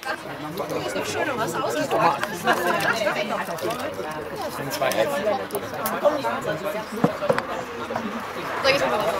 Ist doch schön, was ausgepackt. Das sind 2 F. Sag ich mal was.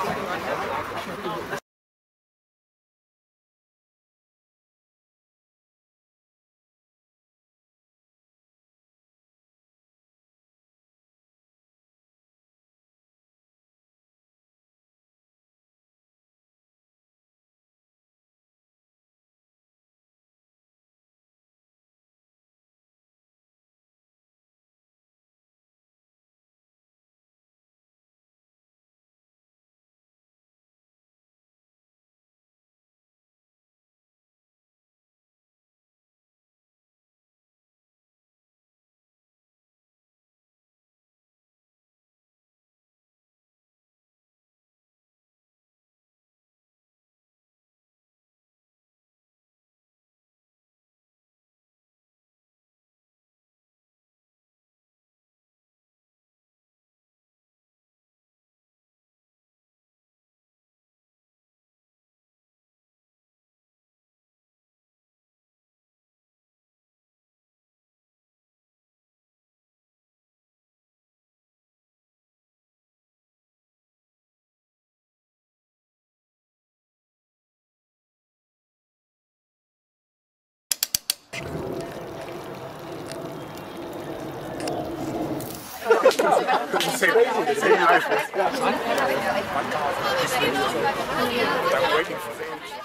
Same life. I'm waiting for the